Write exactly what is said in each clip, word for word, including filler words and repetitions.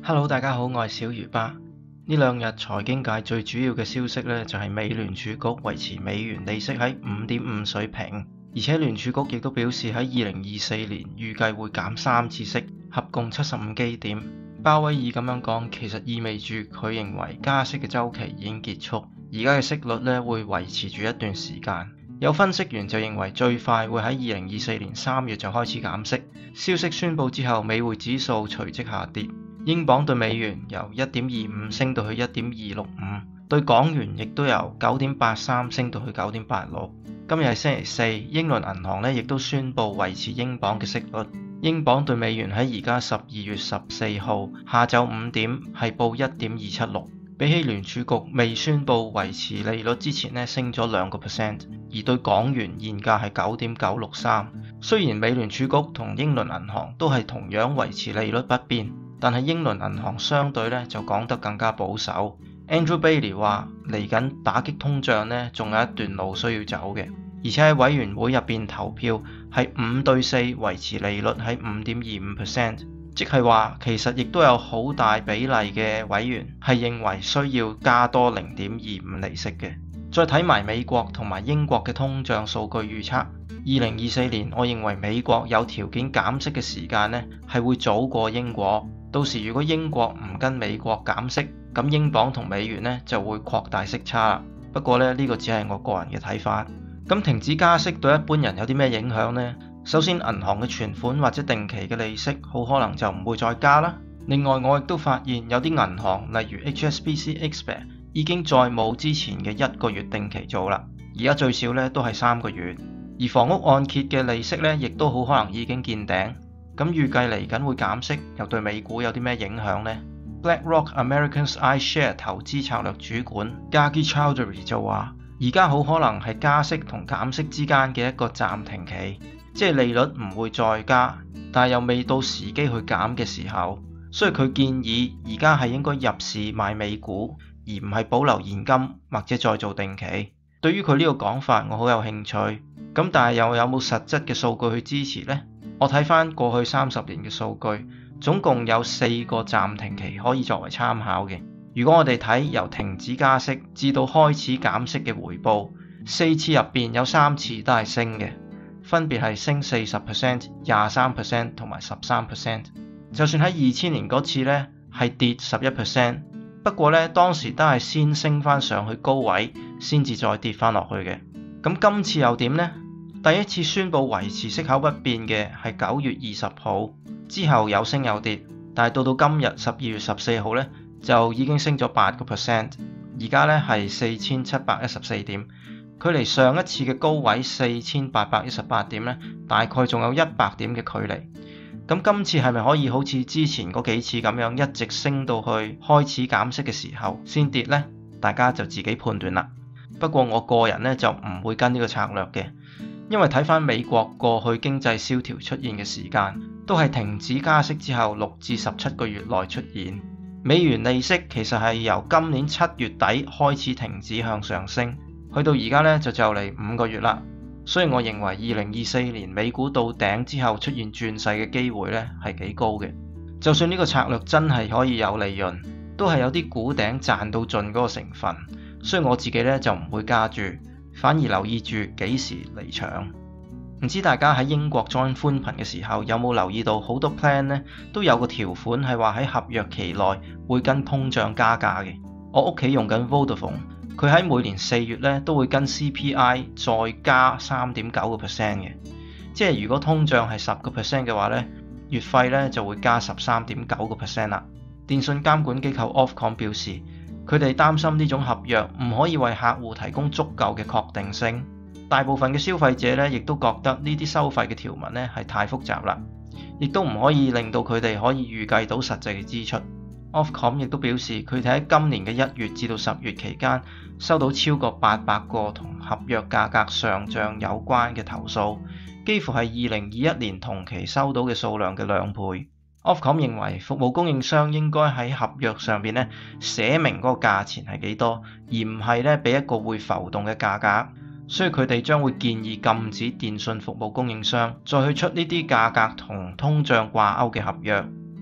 Hello，大家好，我係小魚巴。呢兩日財經界最主要嘅消息呢，就係美聯儲局維持美元利息喺五點五水平，而且聯儲局亦都表示喺二零二四年預計會減三次息，合共七十五基點。鮑威爾咁樣講，其實意味住佢認為加息嘅週期已經結束，而家嘅息率呢會維持住一段時間。有分析員就認為最快會喺二零二四年三月就開始減息。消息宣布之後，美匯指數隨即下跌。英鎊對美元由一點二五升到去一點二六五，對港元亦都由九點八三升到去九點八六。今日係星期四，英倫銀行呢亦都宣布維持英鎊嘅息率。英鎊對美元喺而家十二月十四號下晝五點係報一點二七六，比起聯儲局未宣布維持利率之前呢升咗兩個 percent， 而對港元現價係九點九六三。雖然美聯儲局同英倫銀行都係同樣維持利率不變，但係英倫銀行相對咧就講得更加保守。Andrew Bailey 話嚟緊打擊通脹呢仲有一段路需要走嘅，而且喺委員會入邊投票係五對四維持利率喺五點二五 percent， 即係話其實亦都有好大比例嘅委員係認為需要加多零點二五利息嘅。再睇埋美國同埋英國嘅通脹數據預測，二零二四年我認為美國有條件減息嘅時間呢係會早過英國。到時如果英國唔跟美國減息，咁英鎊同美元呢就會擴大息差。不過呢，呢個只係我個人嘅睇法。咁停止加息對一般人有啲咩影響呢？首先，銀行嘅存款或者定期嘅利息好可能就唔會再加啦。另外，我亦都發現有啲銀行，例如 H S B C Expert 已經再冇之前嘅一個月定期做啦，而家最少呢都係三個月。而房屋按揭嘅利息呢，亦都好可能已經見頂。咁預計嚟緊會減息，又對美股有啲咩影響呢？ BlackRock Americans iShares 投資策略主管 Gagi Chowdhury 就話：而家好可能係加息同減息之間嘅一個暫停期，即係利率唔會再加，但係又未到時機去減嘅時候，所以佢建議而家係應該入市買美股，而唔係保留現金或者再做定期。對於佢呢個講法，我好有興趣。咁但係又有冇實質嘅數據去支持呢？我睇返過去三十年嘅數據，總共有四個暫停期可以作為參考嘅。如果我哋睇由停止加息至到開始減息嘅回報，四次入邊有三次都係升嘅，分別係升四十 percent、廿三 percent 同埋十三 percent。就算喺二千年嗰次呢係跌十一 percent，不過呢當時都係先升返上去高位，先至再跌返落去嘅。咁今次又點呢？第一次宣布維持息口不變嘅係九月二十號，之後有升有跌，但係到到今日十二月十四號呢，就已經升咗八個 percent， 而家呢係四千七百一十四點，距離上一次嘅高位四千八百一十八點呢，大概仲有一百點嘅距離。咁今次係咪可以好似之前嗰幾次咁樣一直升到去開始減息嘅時候先跌呢？大家就自己判斷啦。不過我個人呢，就唔會跟呢個策略嘅。因為睇返美國過去經濟蕭條出現嘅時間，都係停止加息之後六至十七個月內出現。美元利息其實係由今年七月底開始停止向上升，去到而家呢就就嚟五個月啦。所以我認為二零二四年美股到頂之後出現轉勢嘅機會呢係幾高嘅。就算呢個策略真係可以有利潤，都係有啲估頂賺到盡嗰個成分，所以我自己呢就唔會加注。反而留意住幾時離場。唔知大家喺英國 join 寬頻嘅時候有冇留意到好多 plan 呢都有個條款係話喺合約期內會跟通脹加價嘅。我屋企用緊 Vodafone， 佢喺每年四月呢都會跟 C P I 再加 三點九個 percent 嘅，即係如果通脹係十個 percent 嘅話呢，月費呢就會加十三點九個 percent 啦。電信監管機構 Ofcom 表示，佢哋擔心呢種合約唔可以為客戶提供足夠嘅確定性。大部分嘅消費者呢亦都覺得呢啲收費嘅條文呢係太複雜啦，亦都唔可以令到佢哋可以預計到實際嘅支出。Ofcom 亦都表示，佢哋喺今年嘅一月至到十月期間收到超過八百個同合約價格上漲有關嘅投訴，幾乎係二零二一年同期收到嘅數量嘅兩倍。Ofcom 認為服務供應商應該喺合約上邊咧寫明嗰個價錢係幾多，而唔係咧俾一個會浮動嘅價格。所以佢哋將會建議禁止電信服務供應商再去出呢啲價格同通脹掛鈎嘅合約。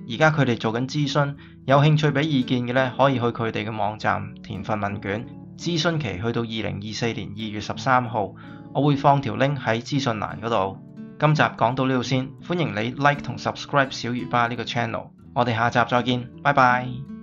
而家佢哋做緊諮詢，有興趣俾意見嘅呢，可以去佢哋嘅網站填份問卷。諮詢期去到二零二四年二月十三號，我會放條 link 喺資訊欄嗰度。今集講到呢度先，歡迎你 like 同 subscribe 小魚吧呢個 channel，我哋下集再見，拜拜。